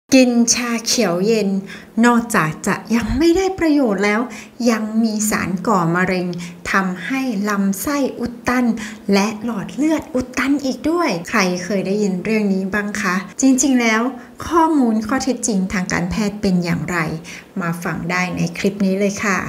กินชาเขียวเย็นนอกจากจะยังไม่ได้ประโยชน์แล้วยังมีสารก่อมะเร็งทำให้ลำไส้อุดตันและหลอดเลือดอุดตันอีกด้วยใครเคยได้ยินเรื่องนี้บ้างคะจริงๆแล้วข้อเท็จจริงทางการแพทย์เป็นอย่างไรมาฟังได้ในคลิปนี้เลยค่ะ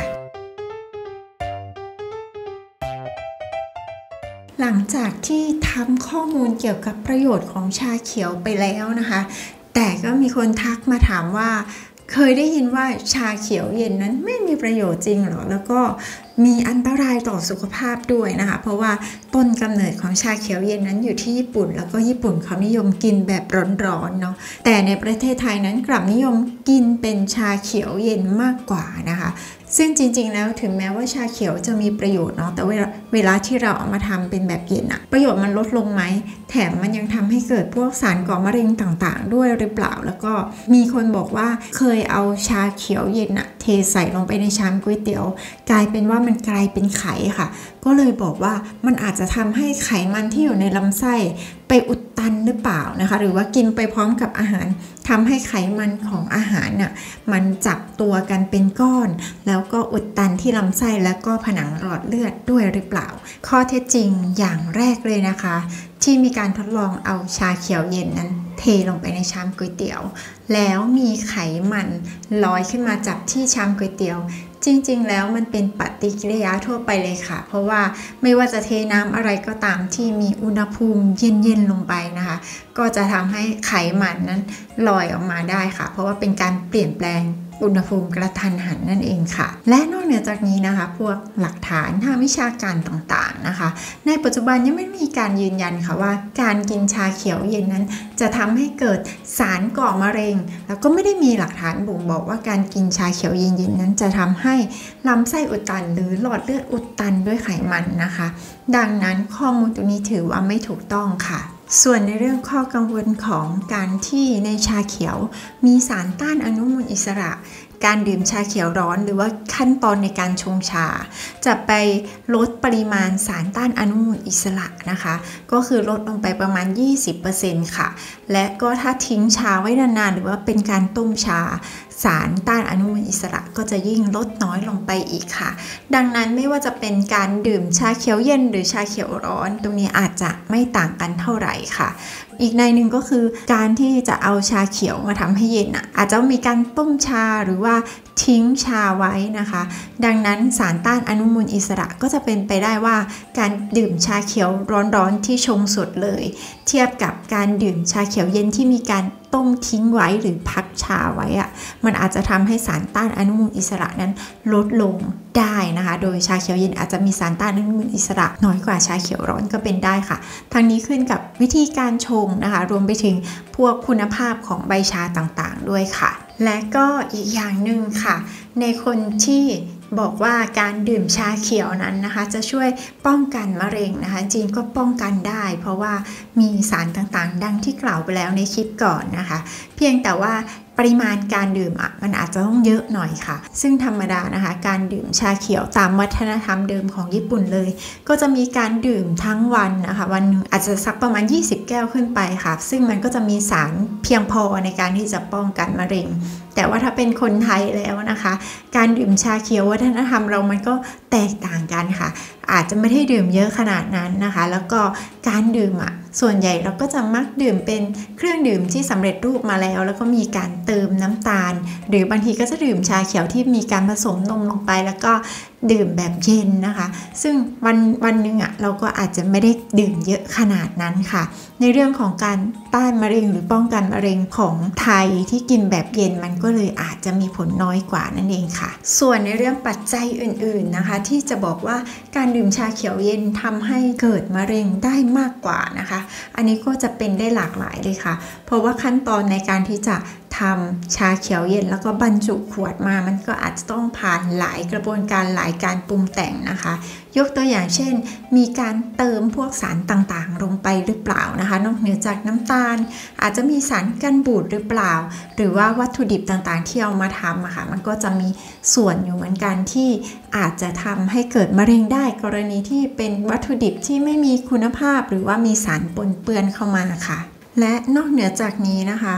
หลังจากที่ทำข้อมูลเกี่ยวกับประโยชน์ของชาเขียวไปแล้วนะคะแต่ก็มีคนทักมาถามว่าเคยได้ยินว่าชาเขียวเย็นนั้นไม่มีประโยชน์จริงหรอแล้วก็มีอันตรายต่อสุขภาพด้วยนะคะเพราะว่าต้นกำเนิดของชาเขียวเย็นนั้นอยู่ที่ญี่ปุ่นแล้วก็ญี่ปุ่นเขานิยมกินแบบร้อนๆเนาะแต่ในประเทศไทยนั้นกลับนิยมกินเป็นชาเขียวเย็นมากกว่านะคะซึ่งจริงๆแล้วถึงแม้ว่าชาเขียวจะมีประโยชน์เนาะแต่เวลาที่เราเอามาทำเป็นแบบเย็นอะประโยชน์มันลดลงไหมแถมมันยังทำให้เกิดพวกสารก่อมะเร็งต่างๆด้วยหรือเปล่าแล้วก็มีคนบอกว่าเคยเอาชาเขียวเย็นอะเทใส่ลงไปในชามก๋วยเตี๋ยวกลายเป็นว่ามันกลายเป็นไขค่ะก็เลยบอกว่ามันอาจจะทำให้ไขมันที่อยู่ในลำไส้ไปอุดตันหรือเปล่านะคะหรือว่ากินไปพร้อมกับอาหารทำให้ไขมันของอาหารน่ะมันจับตัวกันเป็นก้อนแล้วก็อุดตันที่ลำไส้แล้วก็ผนังหลอดเลือดด้วยหรือเปล่าข้อเท็จจริงอย่างแรกเลยนะคะที่มีการทดลองเอาชาเขียวเย็นนั้นเทลงไปในชามก๋วยเตี๋ยวแล้วมีไขมันลอยขึ้นมาจับที่ชามก๋วยเตี๋ยวจริงๆแล้วมันเป็นปฏิกิริยาทั่วไปเลยค่ะเพราะว่าไม่ว่าจะเทน้ำอะไรก็ตามที่มีอุณหภูมิเย็นๆลงไปนะคะก็จะทำให้ไขมันนั้นลอยออกมาได้ค่ะเพราะว่าเป็นการเปลี่ยนแปลงอุณหภูมิกระทันหันนั่นเองค่ะและนอกเหนือจากนี้นะคะพวกหลักฐานทางวิชาการต่างๆนะคะในปัจจุบันยังไม่มีการยืนยันค่ะว่าการกินชาเขียวเย็นนั้นจะทำให้เกิดสารก่อมะเร็งแล้วก็ไม่ได้มีหลักฐานบ่งบอกว่าการกินชาเขียวเย็นๆนั้นจะทำให้ลำไส้อุดตันหรือหลอดเลือดอุดตันด้วยไขมันนะคะดังนั้นข้อมูลตรงนี้ถือว่าไม่ถูกต้องค่ะส่วนในเรื่องข้อกังวลของการที่ในชาเขียวมีสารต้านอนุมูลอิสระการดื่มชาเขียวร้อนหรือว่าขั้นตอนในการชงชาจะไปลดปริมาณสารต้านอนุมูลอิสระนะคะก็คือลดลงไปประมาณ 20% ค่ะและก็ถ้าทิ้งชาไว้นานๆหรือว่าเป็นการต้มชาสารต้านอนุมูลอิสระก็จะยิ่งลดน้อยลงไปอีกค่ะดังนั้นไม่ว่าจะเป็นการดื่มชาเขียวเย็นหรือชาเขียวร้อนตรงนี้อาจจะไม่ต่างกันเท่าไหร่ค่ะอีกในหนึ่งก็คือการที่จะเอาชาเขียวมาทำให้เย็นอาจจะมีการต้มชาหรือว่าทิ้งชาไว้นะคะดังนั้นสารต้านอนุมูลอิสระก็จะเป็นไปได้ว่าการดื่มชาเขียวร้อนๆที่ชงสดเลยเทียบกับการดื่มชาเขียวเย็นที่มีการต้มทิ้งไว้หรือพักชาไว้มันอาจจะทำให้สารต้านอนุมูลอิสระนั้นลดลงได้นะคะโดยชาเขียวเย็นอาจจะมีสารต้านอนุมูลอิสระน้อยกว่าชาเขียวร้อนก็เป็นได้ค่ะทั้งนี้ขึ้นกับวิธีการชงนะคะรวมไปถึงพวกคุณภาพของใบชาต่างๆด้วยค่ะและก็อีกอย่างหนึ่งค่ะในคนที่บอกว่าการดื่มชาเขียวนั้นนะคะจะช่วยป้องกันมะเร็งนะคะจริงก็ป้องกันได้เพราะว่ามีสารต่างๆดังที่กล่าวไปแล้วในคลิปก่อนนะคะเพียงแต่ว่าปริมาณการดื่มมันอาจจะต้องเยอะหน่อยค่ะซึ่งธรรมดานะคะการดื่มชาเขียวตามวัฒนธรรมเดิมของญี่ปุ่นเลยก็จะมีการดื่มทั้งวันนะคะวันนึงอาจจะสักประมาณ20แก้วขึ้นไปค่ะซึ่งมันก็จะมีสารเพียงพอในการที่จะป้องกันมะเร็งแต่ว่าถ้าเป็นคนไทยแล้วนะคะการดื่มชาเขียววัฒนธรรมเรามันก็แตกต่างกันค่ะอาจจะไม่ได้ดื่มเยอะขนาดนั้นนะคะแล้วก็การดื่มส่วนใหญ่เราก็จะมักดื่มเป็นเครื่องดื่มที่สำเร็จรูปมาแล้วก็มีการเติมน้ำตาลหรือบางทีก็จะดื่มชาเขียวที่มีการผสมนมลงไปแล้วก็ดื่มแบบเย็นนะคะซึ่งวันหนึ่งเราก็อาจจะไม่ได้ดื่มเยอะขนาดนั้นค่ะในเรื่องของการต้านมะเร็งหรือป้องกันมะเร็งของไทยที่กินแบบเย็นมันก็เลยอาจจะมีผลน้อยกว่านั่นเองค่ะส่วนในเรื่องปัจจัยอื่นๆนะคะที่จะบอกว่าการดื่มชาเขียวเย็นทำให้เกิดมะเร็งได้มากกว่านะคะอันนี้ก็จะเป็นได้หลากหลายเลยค่ะเพราะว่าขั้นตอนในการที่จะทำชาเขียวเย็นแล้วก็บรรจุขวดมามันก็อาจจะต้องผ่านหลายกระบวนการหลายการปรุงแต่งนะคะยกตัวอย่างเช่นมีการเติมพวกสารต่างๆลงไปหรือเปล่านะคะนอกเหนือจากน้ำตาลอาจจะมีสารกันบูดหรือเปล่าหรือว่าวัตถุดิบต่างๆที่เอามาทำค่ะมันก็จะมีส่วนอยู่เหมือนกันที่อาจจะทำให้เกิดมะเร็งได้กรณีที่เป็นวัตถุดิบที่ไม่มีคุณภาพหรือว่ามีสารปนเปื้อนเข้ามาค่ะและนอกเหนือจากนี้นะคะ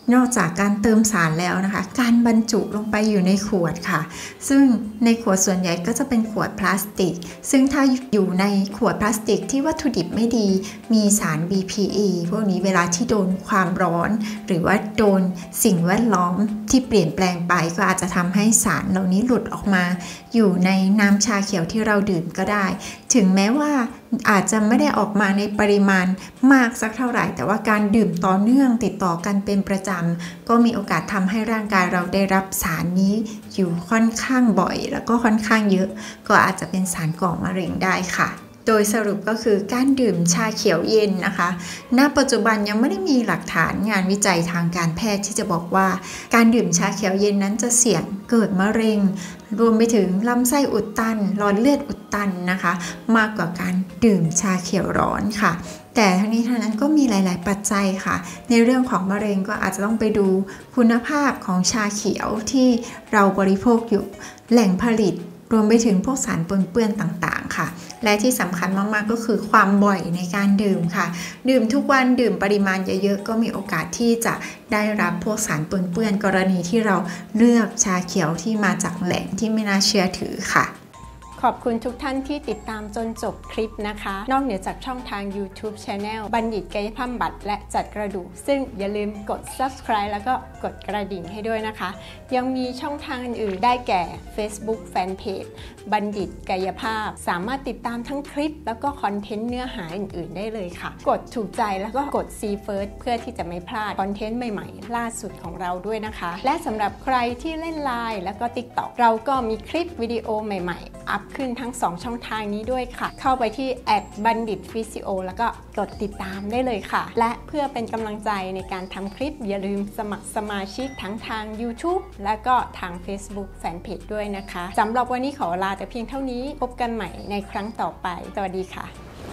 นอกจากการเติมสารแล้วนะคะการบรรจุลงไปอยู่ในขวดค่ะซึ่งในขวดส่วนใหญ่ก็จะเป็นขวดพลาสติกซึ่งถ้าอยู่ในขวดพลาสติกที่วัตถุดิบไม่ดีมีสาร BPE พวกนี้เวลาที่โดนความร้อนหรือว่าโดนสิ่งแวดล้อมที่เปลี่ยนแปลงไปก็อาจจะทำให้สารเหล่านี้หลุดออกมาอยู่ในน้ำชาเขียวที่เราดื่มก็ได้ถึงแม้ว่าอาจจะไม่ได้ออกมาในปริมาณมากสักเท่าไหร่แต่ว่าการดื่มต่อเนื่องติดต่อกันเป็นประจำก็มีโอกาสทำให้ร่างกายเราได้รับสารนี้อยู่ค่อนข้างบ่อยแล้วก็ค่อนข้างเยอะก็อาจจะเป็นสารก่อมะเร็งได้ค่ะโดยสรุปก็คือการดื่มชาเขียวเย็นนะคะณปัจจุบันยังไม่ได้มีหลักฐานงานวิจัยทางการแพทย์ที่จะบอกว่าการดื่มชาเขียวเย็นนั้นจะเสี่ยงเกิดมะเร็งรวมไปถึงลำไส้อุดตันหลอดเลือดอุดตันนะคะมากกว่าการดื่มชาเขียวร้อนค่ะแต่ทั้งนี้ทั้งนั้นก็มีหลายๆปัจจัยค่ะในเรื่องของมะเร็งก็อาจจะต้องไปดูคุณภาพของชาเขียวที่เราบริโภคอยู่แหล่งผลิตรวมไปถึงพวกสารปนเปื้อนต่างๆค่ะและที่สำคัญมากๆก็คือความบ่อยในการดื่มค่ะดื่มทุกวันดื่มปริมาณเยอะๆก็มีโอกาสที่จะได้รับพวกสารปนเปื้อนกรณีที่เราเลือกชาเขียวที่มาจากแหล่งที่ไม่น่าเชื่อถือค่ะขอบคุณทุกท่านที่ติดตามจนจบคลิปนะคะนอกเหนือจากช่องทาง YouTube Channel บัณฑิตกายภาพบำบัดและจัดกระดูกซึ่งอย่าลืมกด Subscribe แล้วก็กดกระดิ่งให้ด้วยนะคะยังมีช่องทางอื่นๆได้แก่ Facebook Fanpage บัณฑิตกายภาพสามารถติดตามทั้งคลิปแล้วก็คอนเทนต์เนื้อหาอื่นๆได้เลยค่ะกดถูกใจแล้วก็กด See First เพื่อที่จะไม่พลาดคอนเทนต์ใหม่ๆล่าสุดของเราด้วยนะคะและสำหรับใครที่เล่น LINE แล้วก็ TikTok เราก็มีคลิปวิดีโอใหม่ๆอัพขึ้นทั้ง2ช่องทางนี้ด้วยค่ะเข้าไปที่บัณฑิตฟิสิโอแล้วก็กดติดตามได้เลยค่ะและเพื่อเป็นกำลังใจในการทำคลิปอย่าลืมสมัครสมาชิกทั้งทาง YouTube และก็ทาง Facebook Fanpage ด้วยนะคะสำหรับวันนี้ขอลาแต่เพียงเท่านี้พบกันใหม่ในครั้งต่อไปสวัสดีค่ะ